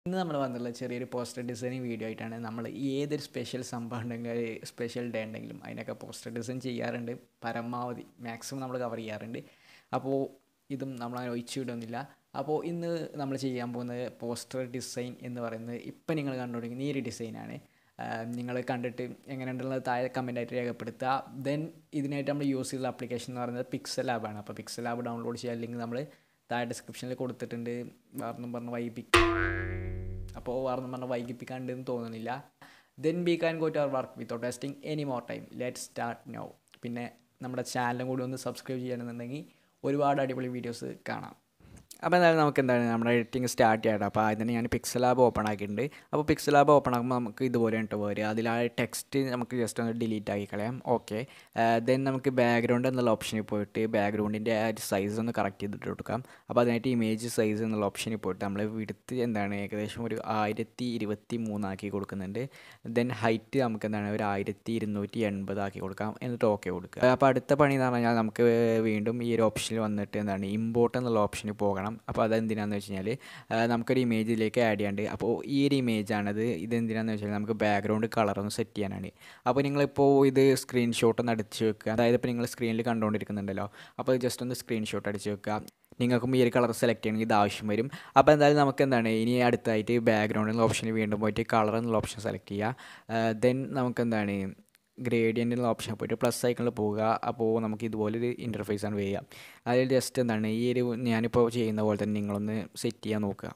ഇന്ന് നമ്മൾ വന്നുള്ള ചെറിയൊരു പോസ്റ്റർ ഡിസൈനിങ് വീഡിയോ ആയിട്ടാണ്. നമ്മൾ ഏതൊരു സ്പെഷ്യൽ സംഭവം ഉണ്ടെങ്കിൽ സ്പെഷ്യൽ ഡേ ഉണ്ടെങ്കിലും അതിനൊക്കെ പോസ്റ്റർ ഡിസൈൻ ചെയ്യാറുണ്ട്. പരമാവധി മാക്സിമം നമ്മൾ കവർ ചെയ്യാറുണ്ട്. അപ്പോൾ ഇതും നമ്മളങ്ങനെ ഒഴിച്ചു വിടുന്നില്ല. അപ്പോൾ ഇന്ന് നമ്മൾ ചെയ്യാൻ പോകുന്നത് പോസ്റ്റർ ഡിസൈൻ എന്ന് പറയുന്നത് ഇപ്പം നിങ്ങൾ കണ്ടുകൊണ്ടിരിക്കുന്ന ഈ ഒരു ഡിസൈനാണ്. നിങ്ങൾ കണ്ടിട്ട് എങ്ങനെയുണ്ടെന്നുള്ളത് താഴെ കമൻറ്റായിട്ട് രേഖപ്പെടുത്തുക. ദെൻ ഇതിനായിട്ട് നമ്മൾ യൂസ് ചെയ്ത ആപ്ലിക്കേഷൻ എന്ന് പറയുന്നത് Pixellab ആണ്. അപ്പോൾ Pixellab ഡൗൺലോഡ് ചെയ്യാൻ ലിങ്ക് നമ്മൾ താഴെ ഡിസ്ക്രിപ്ഷനിൽ കൊടുത്തിട്ടുണ്ട്. വേറൊന്നും പറഞ്ഞ് വൈകിപ്പിക്കാണ്ടെന്ന് തോന്നുന്നില്ല. Then we can go to our work without wasting any more time. Let start now. പിന്നെ നമ്മുടെ ചാനലും കൂടി ഒന്ന് സബ്സ്ക്രൈബ് ചെയ്യണമെന്നുണ്ടെങ്കിൽ ഒരുപാട് അടിപൊളി വീഡിയോസ് കാണാം. അപ്പോൾ എന്തായാലും നമുക്ക് നമ്മുടെ എഡിറ്റിംഗ് സ്റ്റാർട്ട് ചെയ്യണം. അപ്പോൾ അതിന് ഞാൻ Pixellab ഓപ്പൺ ആക്കിയിട്ടുണ്ട്. അപ്പോൾ Pixellab ഓപ്പൺ ആക്കുമ്പോൾ നമുക്ക് ഇതുപോലെ ഉണ്ട് വരിക. അതിൽ ആ ടെക്സ്റ്റ് നമുക്ക് ജസ്റ്റ് ഒന്ന് ഡിലീറ്റ് ആക്കി കളയാം. ഓക്കെ. ദെൻ നമുക്ക് ബാക്ക്ഗ്രൗണ്ട് എന്നുള്ള ഓപ്ഷനിൽ പോയിട്ട് ബാക്ക്ഗ്രൗണ്ടിൻ്റെ ആ ഒരു സൈസ് ഒന്ന് കറക്റ്റ് ചെയ്തിട്ട് കൊടുക്കാം. അപ്പോൾ അതിനായിട്ട് ഇമേജ് സൈസ് എന്നുള്ള ഓപ്ഷനിൽ പോയിട്ട് നമ്മൾ വിഡ്ത്ത് ഏകദേശം ഒരു 1023 ആക്കി കൊടുക്കുന്നുണ്ട്. ദെൻ ഹൈറ്റ് നമുക്ക് ഒരു 1280 ആക്കി കൊടുക്കാം. എന്നിട്ട് ഓക്കെ കൊടുക്കുക. അപ്പോൾ അടുത്ത പണി എന്ന് പറഞ്ഞാൽ നമുക്ക് വീണ്ടും ഈ ഒരു ഓപ്ഷനിൽ വന്നിട്ട് ഇമ്പോർട്ട് എന്നുള്ള ഓപ്ഷനിൽ പോകണം. അപ്പോൾ അതെന്തിനാണെന്ന് വെച്ച് കഴിഞ്ഞാൽ നമുക്കൊരു ഇമേജിലേക്ക് ആഡ് ചെയ്യാണ്ട്. അപ്പോൾ ഈ ഒരു ഇമേജാണത്. ഇതെന്തിനാണെന്ന് വെച്ചാൽ നമുക്ക് ബാക്ക്ഗ്രൗണ്ട് കളറൊന്ന് സെറ്റ് ചെയ്യാനാണ്. അപ്പോൾ നിങ്ങളിപ്പോൾ ഇത് സ്ക്രീൻഷോട്ട് ഒന്ന് അടിച്ച് വെക്കുക. അതായത് ഇപ്പോൾ നിങ്ങൾ സ്ക്രീനിൽ കണ്ടുകൊണ്ടിരിക്കുന്നുണ്ടല്ലോ. അപ്പോൾ ജസ്റ്റ് ഒന്ന് സ്ക്രീൻഷോട്ട് അടിച്ച് വെക്കുക. നിങ്ങൾക്കും ഈ ഒരു കളർ സെലക്ട് ചെയ്യണമെങ്കിൽ ഇത് ആവശ്യം വരും. അപ്പോൾ എന്തായാലും നമുക്ക് ഇനി അടുത്തായിട്ട് ബാക്ക്ഗ്രൗണ്ട് എന്നുള്ള ഓപ്ഷനിൽ വീണ്ടും പോയിട്ട് കളർ എന്നുള്ള ഓപ്ഷൻ സെലക്ട് ചെയ്യുക. ദെൻ നമുക്ക് ഗ്രേഡിയൻ്റ് എന്നുള്ള ഓപ്ഷൻ പോയിട്ട് പ്ലസ് ഐക്കണിൽ പോവുക. അപ്പോൾ നമുക്ക് ഇതുപോലൊരു ഇൻ്റർഫേസാണ് വരിക. അതിൽ ജസ്റ്റ് ഈ ഒരു ഞാനിപ്പോൾ ചെയ്യുന്ന പോലെ തന്നെ നിങ്ങളൊന്ന് സെറ്റ് ചെയ്യാൻ നോക്കുക.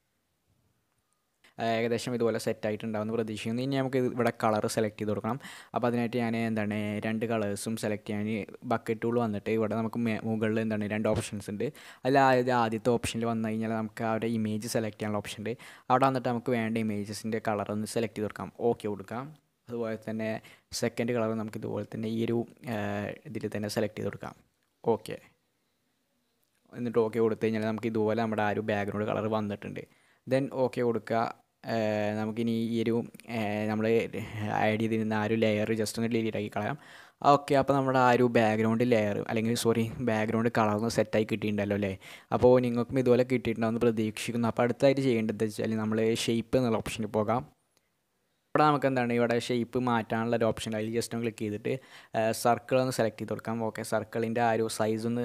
ഏകദേശം ഇതുപോലെ സെറ്റായിട്ടുണ്ടാവുമെന്ന് പ്രതീക്ഷിക്കുന്നു. ഇനി നമുക്ക് ഇവിടെ കളർ സെലക്ട് ചെയ്ത് കൊടുക്കണം. അപ്പോൾ അതിനായിട്ട് ഞാൻ രണ്ട് കളേഴ്സും സെലക്ട് ചെയ്യാൻ ബക്കറ്റ് ടൂൾ വന്നിട്ട് ഇവിടെ നമുക്ക് മുകളിൽ രണ്ട് ഓപ്ഷൻസ് ഉണ്ട്. അതിൽ ആദ്യത്തെ ഓപ്ഷനിൽ വന്നു കഴിഞ്ഞാൽ നമുക്ക് അവിടെ ഇമേജ് സെലക്ട് ചെയ്യാനുള്ള ഓപ്ഷൻ ഉണ്ട്. അവിടെ വന്നിട്ട് നമുക്ക് വേണ്ട ഇമേജസിൻ്റെ കളർ ഒന്ന് സെലക്ട് ചെയ്ത് കൊടുക്കാം. ഓക്കെ കൊടുക്കാം. അതുപോലെ തന്നെ സെക്കൻഡ് കളർ നമുക്ക് ഇതുപോലെ തന്നെ ഈ ഒരു ഇതിൽ തന്നെ സെലക്ട് ചെയ്ത് കൊടുക്കാം. ഓക്കെ. എന്നിട്ട് ഓക്കെ കൊടുത്തു കഴിഞ്ഞാൽ നമുക്ക് ഇതുപോലെ നമ്മുടെ ആ ഒരു ബാക്ക്ഗ്രൗണ്ട് കളർ വന്നിട്ടുണ്ട്. ദെൻ ഓക്കെ കൊടുക്കുക. നമുക്കിനി ഈ ഒരു നമ്മൾ ആഡ് ചെയ്തിരുന്ന ആ ഒരു ലെയർ ജസ്റ്റ് ഒന്ന് ഡിലീറ്റ് ആക്കി കളയാം. ഓക്കെ. അപ്പോൾ നമ്മുടെ ആ ഒരു ബാക്ക്ഗ്രൗണ്ട് ലെയർ ബാക്ക്ഗ്രൗണ്ട് കളർന്ന് സെറ്റായി കിട്ടിയിട്ടുണ്ടല്ലോ അല്ലേ. അപ്പോൾ നിങ്ങൾക്കും ഇതുപോലെ കിട്ടിയിട്ടുണ്ടാവുമെന്ന് പ്രതീക്ഷിക്കുന്നു. അപ്പോൾ അടുത്തായിട്ട് ചെയ്യേണ്ടത് വെച്ചാൽ നമ്മൾ ഷേപ്പ് എന്നുള്ള ഓപ്ഷനിൽ പോകാം. ഇവിടെ നമുക്ക് ഇവിടെ ഷേപ്പ് മാറ്റാനുള്ള ഒരു ഓപ്ഷൻ അതിൽ ജസ്റ്റ് ഒന്ന് ക്ലിക്ക് ചെയ്തിട്ട് സർക്കിൾ ഒന്ന് സെലക്ട് ചെയ്ത് കൊടുക്കാം. ഓക്കെ. സർക്കിളിൻ്റെ ആ ഒരു സൈസ് ഒന്ന്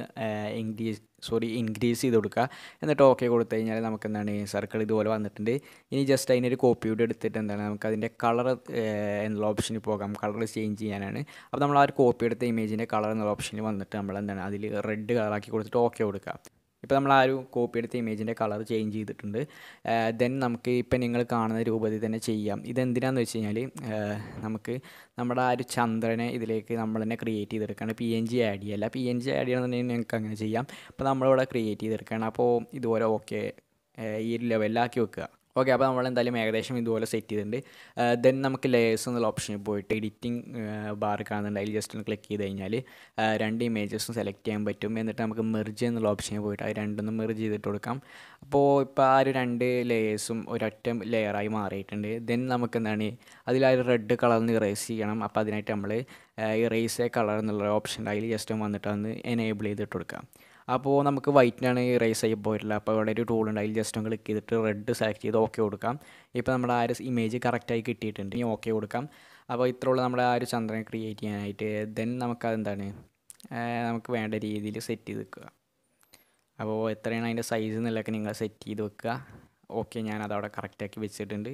ഇൻക്രീസ് ചെയ്ത് കൊടുക്കുക. എന്നിട്ട് ഓക്കെ കൊടുത്തു കഴിഞ്ഞാൽ നമുക്ക് സർക്കിൾ ഇതുപോലെ വന്നിട്ടുണ്ട്. ഇനി ജസ്റ്റ് അതിനൊരു കോപ്പി കൂടി എടുത്തിട്ട് നമുക്ക് അതിൻ്റെ കളർ എന്നുള്ള ഓപ്ഷനിൽ പോകാം. കളർ ചേഞ്ച് ചെയ്യാനാണ്. അപ്പോൾ നമ്മൾ ആ ഒരു കോപ്പി എടുത്ത ഇമേജിൻ്റെ കളർ എന്നുള്ള ഓപ്ഷനിൽ വന്നിട്ട് നമ്മൾ അതിൽ റെഡ് കളറാക്കി കൊടുത്തിട്ട് ഓക്കെ കൊടുക്കുക. ഇപ്പോൾ നമ്മൾ ആ ഒരു കോപ്പി എടുത്ത ഇമേജിൻ്റെ കളർ ചേഞ്ച് ചെയ്തിട്ടുണ്ട്. ദെൻ നമുക്ക് ഇപ്പം നിങ്ങൾ കാണുന്ന രൂപത്തിൽ തന്നെ ചെയ്യാം. ഇതെന്തിനാണെന്ന് വെച്ച് കഴിഞ്ഞാൽ നമുക്ക് നമ്മുടെ ആ ഒരു ചന്ദ്രനെ ഇതിലേക്ക് നമ്മൾ തന്നെ ക്രിയേറ്റ് ചെയ്തെടുക്കുകയാണ്. PNG ആഡ് ചെയ്യല്ല. PNG ആഡ് ചെയ്യണമെന്നുണ്ടെങ്കിൽ നിങ്ങൾക്ക് അങ്ങനെ ചെയ്യാം. അപ്പോൾ നമ്മളിവിടെ ക്രിയേറ്റ് ചെയ്തെടുക്കുകയാണ്. അപ്പോൾ ഇതുപോലെ ഓക്കെ ഈ ഒരു ലെവലിലാക്കി വെക്കുക. ഓക്കെ. അപ്പോൾ നമ്മൾ എന്തായാലും ഏകദേശം ഇതുപോലെ സെറ്റ് ചെയ്തിട്ടുണ്ട്. ദെൻ നമുക്ക് ലേയേഴ്സ് എന്നുള്ള ഓപ്ഷനിൽ പോയിട്ട് എഡിറ്റിംഗ് ബാർ കാണുന്നുണ്ട്. അതിൽ ജസ്റ്റ് ഒന്ന് ക്ലിക്ക് ചെയ്ത് കഴിഞ്ഞാൽ രണ്ട് ഇമേജസും സെലക്ട് ചെയ്യാൻ പറ്റും. എന്നിട്ട് നമുക്ക് മെർജ് എന്നുള്ള ഓപ്ഷനിൽ പോയിട്ട് അത് രണ്ടൊന്നും മെർജ് ചെയ്തിട്ട് കൊടുക്കാം. അപ്പോൾ ഇപ്പോൾ ആ ഒരു രണ്ട് ലേയേഴ്സും ഒരൊറ്റ ലെയറായി മാറിയിട്ടുണ്ട്. ദെൻ നമുക്ക് അതിൽ ആ ഒരു റെഡ് കളറിന് ഇറേസ് ചെയ്യണം. അപ്പോൾ അതിനായിട്ട് നമ്മൾ ഇറേസ് എ കളർ എന്നുള്ള ഓപ്ഷൻ അതിൽ ജസ്റ്റ് വന്നിട്ട് ഒന്ന് എനേബിൾ ചെയ്തിട്ട് കൊടുക്കാം. അപ്പോൾ നമുക്ക് വൈറ്റിനാണ് ഇറേസ് ആയി പോയിട്ടുള്ളത്. അപ്പോൾ ഇവിടെ ഒരു ടൂൾ ഉണ്ട്. അതിൽ ജസ്റ്റ് ഒന്ന് ക്ലിക്ക് ചെയ്തിട്ട് റെഡ് സെലക്ട് ചെയ്ത് ഓക്കെ കൊടുക്കാം. ഇപ്പോൾ നമ്മുടെ ആ ഒരു ഇമേജ് കറക്റ്റായി കിട്ടിയിട്ടുണ്ട്. ഇനി ഓക്കെ കൊടുക്കാം. അപ്പോൾ ഇത്രയുള്ള നമ്മുടെ ആ ഒരു ചന്ദ്രനെ ക്രിയേറ്റ് ചെയ്യാനായിട്ട്. ദെൻ നമുക്കതെന്താണ് നമുക്ക് വേണ്ട രീതിയിൽ സെറ്റ് ചെയ്ത് വെക്കുക. അപ്പോൾ എത്രയാണ് അതിൻ്റെ സൈസ് എന്നുള്ളതൊക്കെ നിങ്ങൾ സെറ്റ് ചെയ്ത് വെക്കുക. ഓക്കെ. ഞാനതവിടെ കറക്റ്റാക്കി വെച്ചിട്ടുണ്ട്.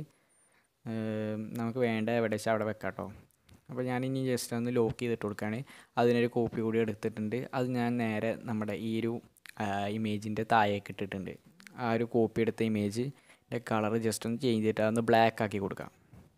നമുക്ക് വേണ്ട എവിടെ വെച്ചാൽ അവിടെ വെക്കാം കേട്ടോ. അപ്പോൾ ഞാനിനി ജസ്റ്റ് ഒന്ന് ലോക്ക് ചെയ്തിട്ട് കൊടുക്കുകയാണ്. അതിനൊരു കോപ്പി കൂടി എടുത്തിട്ടുണ്ട്. അത് ഞാൻ നേരെ നമ്മുടെ ഈ ഒരു ഇമേജിൻ്റെ താഴേക്ക് ഇട്ടിട്ടുണ്ട്. ആ ഒരു കോപ്പി എടുത്ത ഇമേജിൻ്റെ കളർ ജസ്റ്റ് ഒന്ന് ചേഞ്ച് ചെയ്തിട്ട് അതൊന്ന് ബ്ലാക്ക് ആക്കി കൊടുക്കാം.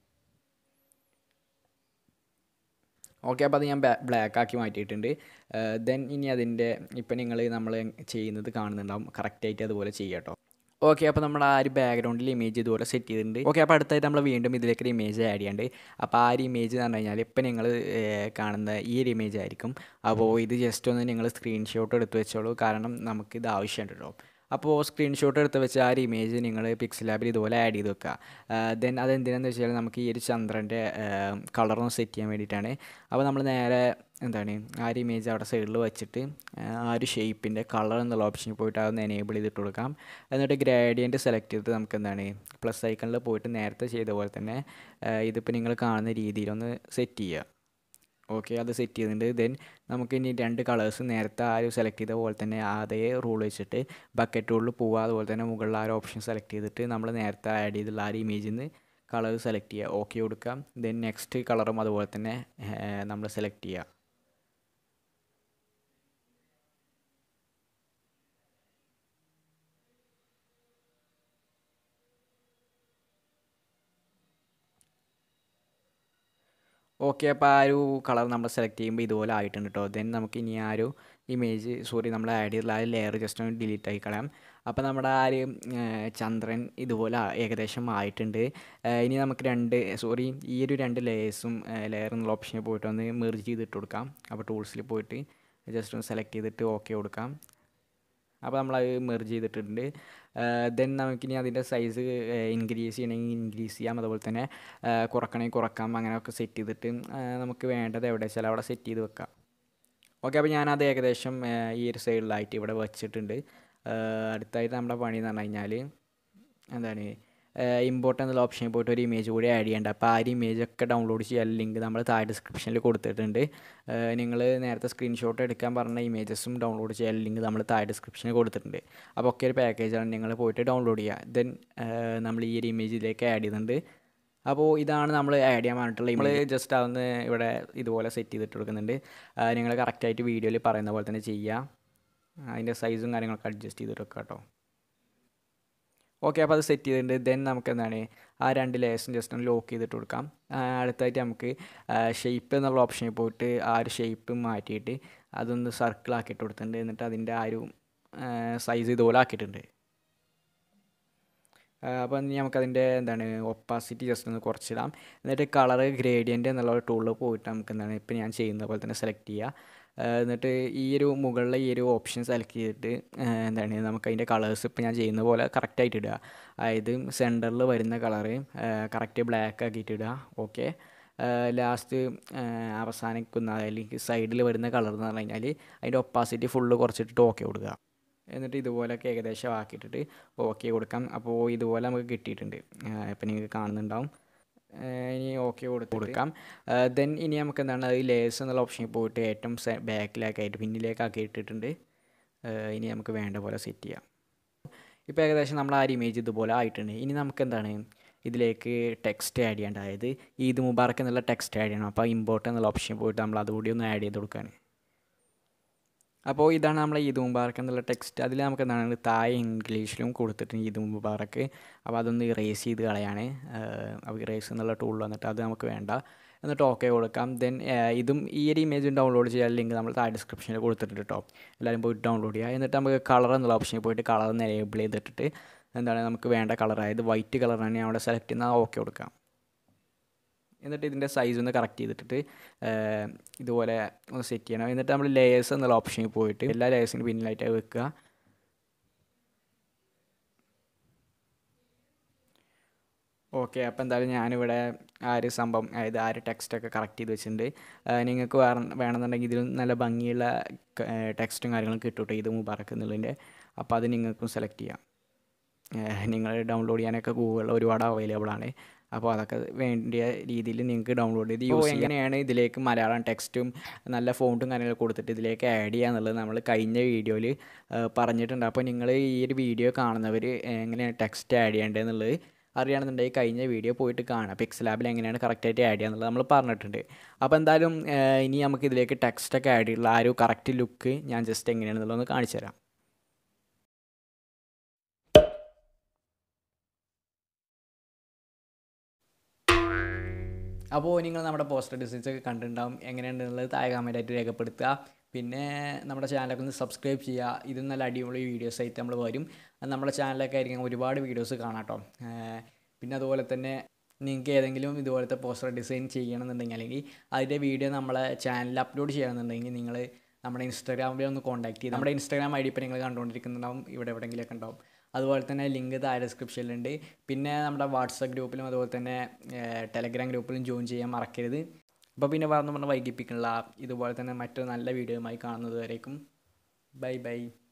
ഓക്കെ. അപ്പോൾ അത് ഞാൻ ബ്ലാക്ക് ആക്കി മാറ്റിയിട്ടുണ്ട്. ദെൻ ഇനി അതിൻ്റെ ഇപ്പം നമ്മൾ ചെയ്യുന്നത് കാണുന്നുണ്ടാവും. കറക്റ്റായിട്ട് അതുപോലെ ചെയ്യാം കേട്ടോ. ഓക്കെ. അപ്പോൾ നമ്മൾ ആ ഒരു ബാക്ക്ഗ്രൗണ്ടിൽ ഇമേജ് ഇതുപോലെ സെറ്റ് ചെയ്തിട്ടുണ്ട്. ഓക്കെ. അപ്പോൾ അടുത്തായിട്ട് നമ്മൾ വീണ്ടും ഇതിലേക്ക് ഒരു ഇമേജ് ആഡ് ചെയ്യാണ്ട്. അപ്പോൾ ആ ഒരു ഇമേജ് എന്ന് പറഞ്ഞു കഴിഞ്ഞാൽ ഇപ്പം നിങ്ങൾ കാണുന്ന ഈ ഒരു ഇമേജ് ആയിരിക്കും. അപ്പോൾ ഇത് ജസ്റ്റ് ഒന്ന് നിങ്ങൾ സ്ക്രീൻഷോട്ട് എടുത്ത് വെച്ചോളൂ. കാരണം നമുക്കിത് ആവശ്യമുണ്ട് കേട്ടോ. അപ്പോൾ സ്ക്രീൻഷോട്ട് എടുത്ത് വെച്ച് ആ ഒരു ഇമേജ് നിങ്ങൾ പിക്സലാബിൽ ഇതുപോലെ ആഡ് ചെയ്ത് വെക്കുക. ദെൻ അതെന്തിനാണെന്ന് വെച്ചാൽ നമുക്ക് ഈ ഒരു ചന്ദ്രൻ്റെ കളറൊന്ന് സെറ്റ് ചെയ്യാൻ വേണ്ടിയിട്ടാണ്. അപ്പോൾ നമ്മൾ നേരെ എന്താണ് ആ ഒരു ഇമേജ് അവിടെ സൈഡിൽ വെച്ചിട്ട് ആ ഒരു ഷേപ്പിൻ്റെ കളർ എന്നുള്ള ഓപ്ഷനിൽ പോയിട്ട് അതൊന്ന് എനേബിൾ ചെയ്തിട്ട് കൊടുക്കാം. എന്നിട്ട് ഗ്രേഡിയൻറ്റ് സെലക്ട് ചെയ്തിട്ട് നമുക്ക് എന്താണ് പ്ലസ് ഐക്കണിൽ പോയിട്ട് നേരത്തെ ചെയ്ത പോലെ തന്നെ ഇതിപ്പോൾ നിങ്ങൾ കാണുന്ന രീതിയിലൊന്ന് സെറ്റ് ചെയ്യുക. ഓക്കെ, അത് സെറ്റ് ചെയ്തിട്ടുണ്ട്. ദെൻ നമുക്ക് ഇനി 2 കളേഴ്സ് നേരത്തെ ആ ഒരു സെലക്ട് ചെയ്ത പോലെ തന്നെ അതേ റൂൾ വെച്ചിട്ട് ബക്കറ്റ് ടൂളിൽ പോവുക. അതുപോലെ തന്നെ മുകളിൽ ആ ഒരു ഓപ്ഷൻ സെലക്ട് ചെയ്തിട്ട് നമ്മൾ നേരത്തെ ആഡ് ചെയ്തുള്ള ആ ഒരു ഇമേജിൽ നിന്ന് കളർ സെലക്ട് ചെയ്യുക, ഓക്കെ കൊടുക്കാം. ദെൻ നെക്സ്റ്റ് കളറും അതുപോലെ തന്നെ നമ്മൾ സെലക്ട് ചെയ്യുക. ഓക്കെ, അപ്പോൾ ആ ഒരു കളർ നമ്മൾ സെലക്ട് ചെയ്യുമ്പോൾ ഇതുപോലെ ആയിട്ടുണ്ട് കേട്ടോ. ദെൻ നമുക്ക് ഇനി ആ ഒരു നമ്മൾ ആഡ് ചെയ്തിട്ടുള്ള ആ ഒരു ലെയർ ജസ്റ്റ് ഒന്ന് ഡിലീറ്റ് ആക്കി കളയാം. അപ്പോൾ നമ്മുടെ ആ ഒരു ചന്ദ്രൻ ഇതുപോലെ ഏകദേശം ആയിട്ടുണ്ട്. ഇനി നമുക്ക് ഈ ഒരു 2 ലെയേഴ്സും ലെയർ എന്നുള്ള ഓപ്ഷനിൽ പോയിട്ട് ഒന്ന് മെർജ് ചെയ്തിട്ട് കൊടുക്കാം. അപ്പോൾ ടൂൾസിൽ പോയിട്ട് ജസ്റ്റ് ഒന്ന് സെലക്ട് ചെയ്തിട്ട് ഓക്കെ കൊടുക്കാം. അപ്പോൾ നമ്മളത് മെർജ് ചെയ്തിട്ടുണ്ട്. ദെൻ നമുക്കിനി അതിൻ്റെ സൈസ് ഇൻക്രീസ് ചെയ്യണമെങ്കിൽ ഇൻക്രീസ് ചെയ്യാം, അതുപോലെ തന്നെ കുറയ്ക്കണമെങ്കിൽ കുറക്കാം. അങ്ങനെയൊക്കെ സെറ്റ് ചെയ്തിട്ട് നമുക്ക് വേണ്ടത് എവിടെ വെച്ചാൽ അവിടെ സെറ്റ് ചെയ്ത് വെക്കാം. ഓക്കെ, അപ്പോൾ ഞാനത് ഏകദേശം ഈ ഒരു സൈഡിലായിട്ട് ഇവിടെ വെച്ചിട്ടുണ്ട്. അടുത്തായിട്ട് നമ്മുടെ പണി എന്ന് പറഞ്ഞു കഴിഞ്ഞാൽ എന്താണ് ഇമ്പോർട്ട് എന്നുള്ള ഓപ്ഷനിൽ പോയിട്ട് ഒരു ഇമേജ് കൂടി ആഡ് ചെയ്യേണ്ട. അപ്പോൾ ആ ഒരു ഇമേജൊക്കെ ഡൗൺലോഡ് ചെയ്യാൻ ലിങ്ക് നമ്മൾ താഴെ ഡിസ്ക്രിപ്ഷനിൽ കൊടുത്തിട്ടുണ്ട്. നിങ്ങൾ നേരത്തെ സ്ക്രീൻഷോട്ട് എടുക്കാൻ പറഞ്ഞ ഇമേജസും ഡൗൺലോഡ് ചെയ്യാൻ ലിങ്ക് നമ്മൾ താഴെ ഡിസ്ക്രിപ്ഷനിൽ കൊടുത്തിട്ടുണ്ട്. അപ്പോൾ ഒക്കെ ഒരു പാക്കേജാണ്, നിങ്ങൾ പോയിട്ട് ഡൗൺലോഡ് ചെയ്യുക. ദെൻ നമ്മൾ ഈ ഒരു ഇമേജിലേക്ക് ആഡ് ചെയ്യുന്നുണ്ട്. അപ്പോൾ ഇതാണ് നമ്മൾ ആഡ് ചെയ്യാൻ പറഞ്ഞിട്ടുള്ള നമ്മൾ ജസ്റ്റ് അതൊന്ന് ഇവിടെ ഇതുപോലെ സെറ്റ് ചെയ്തിട്ട് കൊടുക്കുന്നുണ്ട്. നിങ്ങൾ കറക്റ്റായിട്ട് വീഡിയോയിൽ പറയുന്ന പോലെ തന്നെ ചെയ്യുക. അതിൻ്റെ സൈസും കാര്യങ്ങളൊക്കെ അഡ്ജസ്റ്റ് ചെയ്തിട്ട് വെക്കാം കേട്ടോ. ഓക്കെ, അപ്പോൾ അത് സെറ്റ് ചെയ്തിട്ടുണ്ട്. ദെൻ നമുക്ക് എന്താണ് ആ 2 ലെയേഴ്സും ജസ്റ്റ് ഒന്ന് ലോക്ക് ചെയ്തിട്ട് കൊടുക്കാം. അടുത്തായിട്ട് നമുക്ക് ഷേപ്പ് എന്നുള്ള ഓപ്ഷനിൽ പോയിട്ട് ആ ഒരു ഷേപ്പ് മാറ്റിയിട്ട് അതൊന്ന് സർക്കിളാക്കിയിട്ട് കൊടുത്തിട്ടുണ്ട്. എന്നിട്ട് അതിൻ്റെ ആ ഒരു സൈസ് ഇതുപോലെ ആക്കിയിട്ടുണ്ട്. അപ്പോൾ ഇനി നമുക്കതിൻ്റെ എന്താണ് ഒപ്പാസിറ്റി ജസ്റ്റ് ഒന്ന് കുറച്ചിടാം. എന്നിട്ട് കളർ ഗ്രേഡിയൻ്റ് എന്നുള്ള ടൂളിൽ പോയിട്ട് നമുക്ക് എന്താണ് ഇപ്പോൾ ഞാൻ ചെയ്യുന്ന പോലെ തന്നെ സെലക്ട് ചെയ്യുക. എന്നിട്ട് ഈ ഒരു മുകളിലെ ഈ ഒരു ഓപ്ഷൻ സെലക്ട് ചെയ്തിട്ട് എന്താണ് നമുക്കതിൻ്റെ കളേഴ്സ് ഇപ്പോൾ ഞാൻ ചെയ്യുന്ന പോലെ കറക്റ്റായിട്ട് ഇടുക. അതായത് സെൻറ്ററിൽ വരുന്ന കളറ് കറക്റ്റ് ബ്ലാക്ക് ആക്കിയിട്ട് ഇടുക. ഓക്കെ, ലാസ്റ്റ് അവസാനിക്കുന്ന അല്ലെങ്കിൽ സൈഡിൽ വരുന്ന കളർ എന്ന് പറഞ്ഞു കഴിഞ്ഞാൽ അതിൻ്റെ ഒപ്പാസിറ്റി ഫുള്ള് കുറച്ചിട്ടിട്ട് ഓക്കെ കൊടുക്കുക. എന്നിട്ട് ഇതുപോലെയൊക്കെ ഏകദേശം ആക്കിയിട്ടിട്ട് ഓക്കെ കൊടുക്കാം. അപ്പോൾ ഇതുപോലെ നമുക്ക് കിട്ടിയിട്ടുണ്ട്, ഇപ്പം നിങ്ങൾക്ക് കാണുന്നുണ്ടാവും. ഇനി ഓക്കെ കൊടുക്കാം. ദെൻ ഇനി നമുക്ക് എന്താണ് ഈ ലേയേഴ്സ് എന്നുള്ള ഓപ്ഷനിൽ പോയിട്ട് ഏറ്റവും ബാക്കിലേക്കായിട്ട് പിന്നിലേക്കാക്കി ഇട്ടിട്ടുണ്ട്. ഇനി നമുക്ക് വേണ്ട പോലെ സെറ്റ് ചെയ്യാം. ഇപ്പോൾ ഏകദേശം നമ്മൾ ആ ഒരു ഇമേജ് ഇതുപോലെ ആയിട്ടുണ്ട്. ഇനി നമുക്ക് എന്താണ് ഇതിലേക്ക് ടെക്സ്റ്റ് ആഡ് ചെയ്യേണ്ട, അതായത് ഈദ് മുബാറക്ക് എന്നുള്ള ടെക്സ്റ്റ് ആഡ് ചെയ്യണം. അപ്പോൾ ഇമ്പോർട്ട് എന്നുള്ള ഓപ്ഷനിൽ പോയിട്ട് നമ്മൾ അതുകൂടി ഒന്ന് ആഡ് ചെയ്ത് കൊടുക്കുകയാണ്. അപ്പോൾ ഇതാണ് നമ്മളെ ഈദ് മുബാറക്ക് എന്നുള്ള ടെക്സ്റ്റ്. അതിൽ നമുക്ക് എന്താണ് താഴെ ഇംഗ്ലീഷിലും കൊടുത്തിട്ടുണ്ട് ഈദ് മുബാറക്ക്. അപ്പോൾ അതൊന്ന് ഇറേസ് ചെയ്ത് കളയാണ്. അപ്പോൾ ഇറേസ് എന്നുള്ള ടൂൾ വന്നിട്ട് അത് നമുക്ക് വേണ്ട. എന്നിട്ട് ഓക്കെ കൊടുക്കാം. ദെൻ ഇതും ഈ ഒരു ഇമേജും ഡൗൺലോഡ് ചെയ്യാൻ ലിങ്ക് നമ്മൾ താഴെ ഡിസ്ക്രിപ്ഷനിൽ കൊടുത്തിട്ടുണ്ട് കേട്ടോ. എല്ലാവരും പോയിട്ട് ഡൗൺലോഡ് ചെയ്യുക. എന്നിട്ട് നമുക്ക് കളർ എന്നുള്ള ഓപ്ഷനിൽ പോയിട്ട് കളർ എനേബിൾ ചെയ്തിട്ട് എന്താണ് നമുക്ക് വേണ്ട കളർ, അതായത് വൈറ്റ് കളറാണ് ഞാൻ അവിടെ സെലക്ട് ചെയ്യുന്നത്, ഓക്കെ കൊടുക്കാം. എന്നിട്ട് ഇതിൻ്റെ സൈസ് ഒന്ന് കറക്റ്റ് ചെയ്തിട്ട് ഇതുപോലെ ഒന്ന് സെറ്റ് ചെയ്യണം. എന്നിട്ട് നമ്മൾ ലെയേഴ്സ് എന്നുള്ള ഓപ്ഷനിൽ പോയിട്ട് എല്ലാ ലെയേഴ്സിനും പിന്നിലായിട്ട് വെക്കുക. ഓക്കെ, അപ്പോൾ എന്തായാലും ഞാനിവിടെ ആ ഒരു സംഭവം, അതായത് ആ ഒരു ടെക്സ്റ്റൊക്കെ കറക്റ്റ് ചെയ്ത് വെച്ചിട്ടുണ്ട്. നിങ്ങൾക്ക് വേണമെന്നുണ്ടെങ്കിൽ ഇതിലും നല്ല ഭംഗിയുള്ള ടെക്സ്റ്റും കാര്യങ്ങളും കിട്ടും ഈദ് മുബാറക്ക് എന്നുള്ളതിൻ്റെ. അപ്പോൾ അത് നിങ്ങൾക്കും സെലക്ട് ചെയ്യാം. നിങ്ങൾ ഡൗൺലോഡ് ചെയ്യാനൊക്കെ ഗൂഗിളിൽ ഒരുപാട് അവൈലബിൾ ആണ്. അപ്പോൾ അതൊക്കെ വേണ്ടിയ രീതിയിൽ നിങ്ങൾക്ക് ഡൗൺലോഡ് ചെയ്ത് യൂസ് ചെയ്യാം. എങ്ങനെയാണ് ഇതിലേക്ക് മലയാളം ടെക്സ്റ്റും നല്ല ഫോണ്ടും കാര്യങ്ങളൊക്കെ കൊടുത്തിട്ട് ഇതിലേക്ക് ആഡ് ചെയ്യുക എന്നുള്ളത് നമ്മൾ കഴിഞ്ഞ വീഡിയോയിൽ പറഞ്ഞിട്ടുണ്ട്. അപ്പോൾ നിങ്ങൾ ഈ ഒരു വീഡിയോ കാണുന്നവർ എങ്ങനെയാണ് ടെക്സ്റ്റ് ആഡ് ചെയ്യേണ്ടതെന്നുള്ളത് അറിയണമെന്നുണ്ടെങ്കിൽ കഴിഞ്ഞ വീഡിയോ പോയിട്ട് കാണാം. പിക്സലാബിൽ എങ്ങനെയാണ് കറക്റ്റായിട്ട് ആഡ് ചെയ്യുക എന്നുള്ളത് നമ്മൾ പറഞ്ഞിട്ടുണ്ട്. അപ്പോൾ എന്തായാലും ഇനി നമുക്ക് ഇതിലേക്ക് ടെക്സ്റ്റൊക്കെ ആഡ് ചെയ്തിട്ടുള്ള ആ ഒരു കറക്റ്റ് ലുക്ക് ഞാൻ ജസ്റ്റ് എങ്ങനെയാണെന്നുള്ളതൊന്ന് കാണിച്ചു തരാം. അപ്പോൾ നിങ്ങൾ നമ്മുടെ പോസ്റ്റർ ഡിസൈൻസ് ഒക്കെ കണ്ടിട്ടുണ്ടാവും. എങ്ങനെയുണ്ടെന്നുള്ളത് താഴെ കമൻറ്റായിട്ട് രേഖപ്പെടുത്തുക. പിന്നെ നമ്മുടെ ചാനലൊക്കെ ഒന്ന് സബ്സ്ക്രൈബ് ചെയ്യുക. ഇതും നല്ല അടിപൊളി വീഡിയോസ് ആയിട്ട് നമ്മൾ വരും. നമ്മുടെ ചാനലൊക്കെ ആയിരിക്കും ഒരുപാട് വീഡിയോസ് കാണാം കേട്ടോ. പിന്നെ അതുപോലെ തന്നെ നിങ്ങൾക്ക് ഏതെങ്കിലും ഇതുപോലത്തെ പോസ്റ്റർ ഡിസൈൻ ചെയ്യണമെന്നുണ്ടെങ്കിൽ അല്ലെങ്കിൽ അതിൻ്റെ വീഡിയോ നമ്മളെ ചാനലിൽ അപ്ലോഡ് ചെയ്യണമെന്നുണ്ടെങ്കിൽ നിങ്ങൾ നമ്മുടെ ഇൻസ്റ്റാഗ്രാമിൽ ഒന്ന് കോൺടാക്ട് ചെയ്ത് നമ്മുടെ ഇൻസ്റ്റാഗ്രാം ID ഇപ്പോൾ നിങ്ങൾ കണ്ടുകൊണ്ടിരിക്കുന്നുണ്ടാവും, ഇവിടെ എവിടെയെങ്കിലുമൊക്കെ ഉണ്ടാവും. അതുപോലെ തന്നെ ലിങ്ക് താഴെ ഡിസ്ക്രിപ്ഷനിലുണ്ട്. പിന്നെ നമ്മുടെ വാട്സപ്പ് ഗ്രൂപ്പിലും അതുപോലെ തന്നെ ടെലഗ്രാം ഗ്രൂപ്പിലും ജോയിൻ ചെയ്യാൻ മറക്കരുത്. അപ്പോൾ പിന്നെ പറഞ്ഞ വൈകിപ്പിക്കണില്ല. ഇതുപോലെ തന്നെ മറ്റൊരു നല്ല വീഡിയോയുമായി കാണുന്നത് വരേക്കും ബൈ ബൈ.